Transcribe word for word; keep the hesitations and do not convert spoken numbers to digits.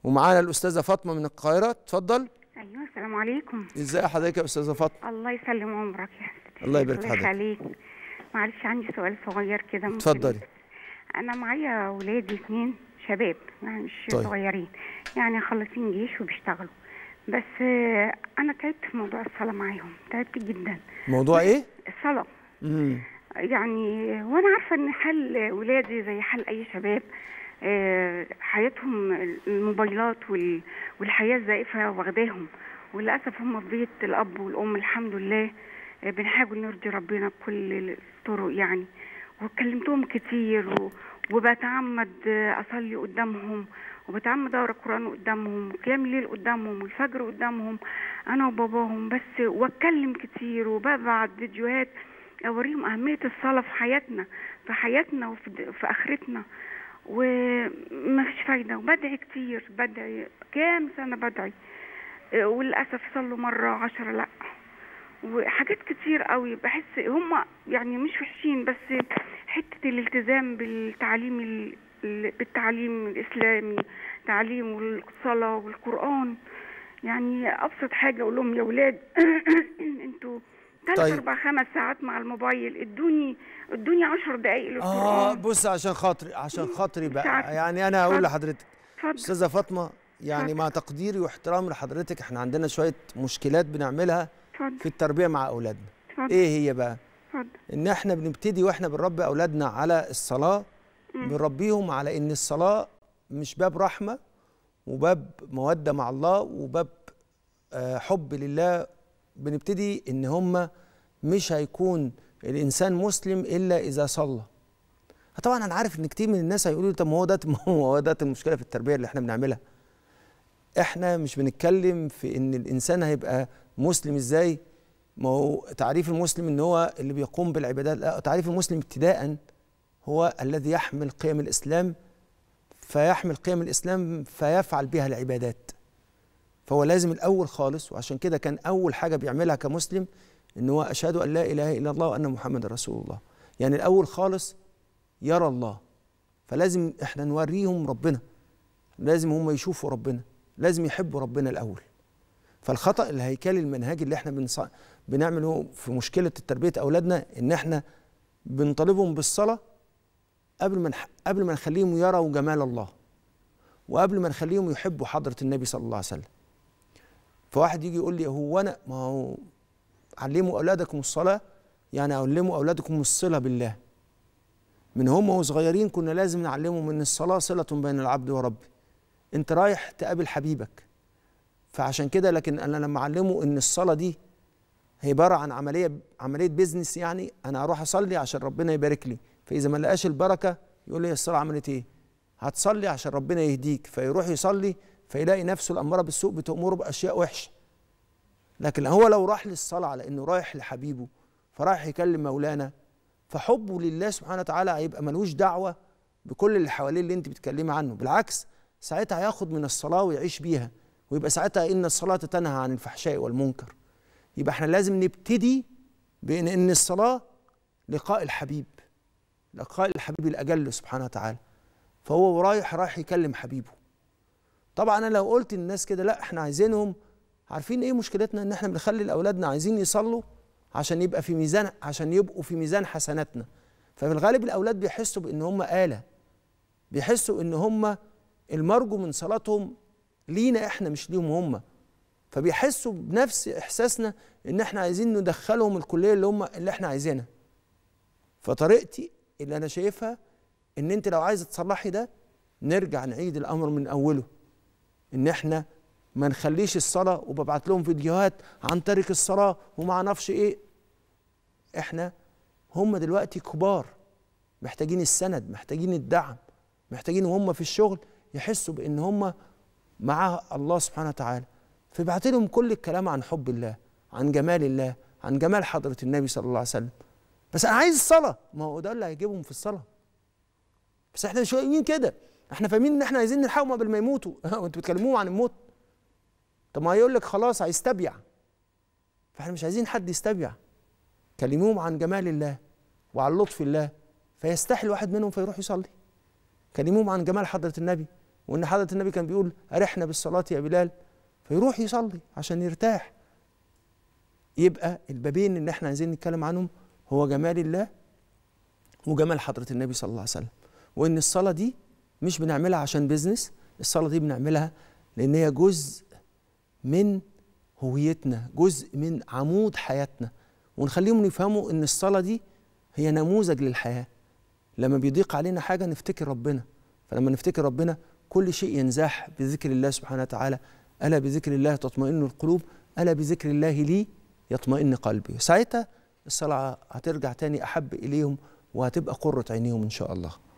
ومعانا الاستاذه فاطمه من القاهره. اتفضل. ايوه السلام عليكم. ازي حضرتك يا استاذه فاطمه؟ الله يسلم عمرك يا حبيبتي. الله يبارك في حضرتك. الله يخليك. معلش عندي سؤال صغير كده. اتفضلي. انا معايا ولادي اثنين شباب يعني مش طيب. صغيرين، يعني خلصين جيش وبيشتغلوا، بس انا تعبت في موضوع الصلاه معاهم، تعبت جدا. موضوع ايه؟ الصلاه. امم يعني وانا عارفه ان حال ولادي زي حال اي شباب، حياتهم الموبايلات والحياه الزائفه واخداهم، وللاسف هم في بيت الاب والام الحمد لله بنحاول نرضي ربنا بكل الطرق يعني. وكلمتهم كتير وبتعمد اصلي قدامهم، وبتعمد اقرا القران قدامهم، وقيام الليل قدامهم، والفجر قدامهم انا وباباهم، بس واتكلم كتير وببعت فيديوهات اوريهم اهميه الصلاه في حياتنا في حياتنا وفي في اخرتنا، وما فيش فايده. وبدعي كتير، بدعي كام سنه بدعي، وللاسف صلوا مره عشرة لا، وحاجات كتير قوي. بحس هم يعني مش وحشين، بس حته الالتزام بالتعليم بالتعليم الاسلامي، تعليم الصلاه والقران. يعني ابسط حاجه اقول لهم يا اولاد انتوا ثلاث طيب. اربع خمس ساعات مع الموبايل، ادوني ادوني عشر دقائق للقران. اه بص، عشان خاطري عشان خاطري بقى، يعني انا هقول لحضرتك استاذه فاطمه، يعني فضل. مع تقديري واحترامي لحضرتك، احنا عندنا شويه مشكلات بنعملها فضل. في التربيه مع اولادنا. فضل. ايه هي بقى؟ فضل. ان احنا بنبتدي واحنا بنربي اولادنا على الصلاه، م. بنربيهم على ان الصلاه مش باب رحمه وباب موده مع الله وباب آه حب لله. بنبتدي ان هم مش هيكون الانسان مسلم الا اذا صلى. طبعا انا عارف ان كتير من الناس هيقولوا طب ما هو ده ما هو ده المشكله في التربيه اللي احنا بنعملها. احنا مش بنتكلم في ان الانسان هيبقى مسلم ازاي، ما هو تعريف المسلم ان هو اللي بيقوم بالعبادات. لا، تعريف المسلم ابتداء هو الذي يحمل قيم الاسلام، فيحمل قيم الاسلام فيفعل بها العبادات. فهو لازم الاول خالص، وعشان كده كان اول حاجه بيعملها كمسلم ان هو اشهد ان لا اله الا الله وان محمد رسول الله. يعني الاول خالص يرى الله، فلازم احنا نوريهم ربنا، لازم هم يشوفوا ربنا، لازم يحبوا ربنا الاول. فالخطا الهيكلي المنهجي اللي احنا بنص... بنعمله في مشكله تربيه اولادنا ان احنا بنطالبهم بالصلاه قبل ما نح... قبل ما نخليهم يروا جمال الله، وقبل ما نخليهم يحبوا حضره النبي صلى الله عليه وسلم. فواحد يجي يقول لي هو انا ما هو علموا اولادكم الصلاه، يعني علموا اولادكم الصله بالله. من هم وصغيرين كنا لازم نعلمهم ان الصلاه صله بين العبد وربه. انت رايح تقابل حبيبك، فعشان كده لكن انا لما اعلمه ان الصلاه دي هي عباره عن عمليه عمليه بيزنس، يعني انا هروح اصلي عشان ربنا يبارك لي، فاذا ما لقاش البركه يقول لي الصلاه عملت ايه؟ هتصلي عشان ربنا يهديك، فيروح يصلي فيلاقي نفسه الاماره بالسوء بتامره باشياء وحشه. لكن هو لو راح للصلاه على انه رايح لحبيبه، فرايح يكلم مولانا، فحبه لله سبحانه وتعالى هيبقى ملوش دعوه بكل اللي حواليه اللي انت بتتكلمي عنه. بالعكس ساعتها هياخد من الصلاه ويعيش بيها، ويبقى ساعتها ان الصلاه تنهى عن الفحشاء والمنكر. يبقى احنا لازم نبتدي بان ان الصلاه لقاء الحبيب، لقاء الحبيب الاجل سبحانه وتعالى. فهو رايح رايح يكلم حبيبه. طبعا انا لو قلت للناس كده لا احنا عايزينهم، عارفين ايه مشكلتنا؟ ان احنا بنخلي اولادنا عايزين يصلوا عشان يبقى في ميزان، عشان يبقوا في ميزان حسناتنا. ففي الغالب الاولاد بيحسوا بان هم آلة، بيحسوا ان هم المرجو من صلاتهم لينا احنا مش ليهم هم، فبيحسوا بنفس احساسنا ان احنا عايزين ندخلهم الكليه اللي هم اللي احنا عايزينها. فطريقتي اللي انا شايفها ان انت لو عايزه تصلحي ده، نرجع نعيد الامر من اوله، ان احنا ما نخليش الصلاه وببعت لهم فيديوهات عن تارك الصلاه وما اعرفش ايه. احنا هم دلوقتي كبار، محتاجين السند، محتاجين الدعم، محتاجين وهم في الشغل يحسوا بان هم مع الله سبحانه وتعالى. فبعت لهم كل الكلام عن حب الله، عن جمال الله، عن جمال حضره النبي صلى الله عليه وسلم. بس انا عايز الصلاه، ما هو ده اللي هيجيبهم في الصلاه. بس احنا مش فاهمين كده، احنا فاهمين ان احنا عايزين نلحقهم قبل ما يموتوا. وانتوا بتكلموهم عن الموت، طب ما هيقول لك خلاص هيستبيع، فاحنا مش عايزين حد يستبيع. كلموهم عن جمال الله وعن لطف الله فيستحي الواحد منهم فيروح يصلي. كلموهم عن جمال حضره النبي وان حضرة النبي كان بيقول ارحنا بالصلاة يا بلال، فيروح يصلي عشان يرتاح. يبقى البابين اللي احنا عايزين نتكلم عنهم هو جمال الله وجمال حضرة النبي صلى الله عليه وسلم، وان الصلاة دي مش بنعملها عشان بيزنس، الصلاة دي بنعملها لان هي جزء من هويتنا، جزء من عمود حياتنا، ونخليهم يفهموا ان الصلاة دي هي نموذج للحياة. لما بيضيق علينا حاجة نفتكر ربنا، فلما نفتكر ربنا كل شيء ينزاح بذكر الله سبحانه وتعالى. ألا بذكر الله تطمئن القلوب، ألا بذكر الله لي يطمئن قلبي. ساعتها الصلاة هترجع تاني أحب إليهم وهتبقى قرة عينيهم إن شاء الله.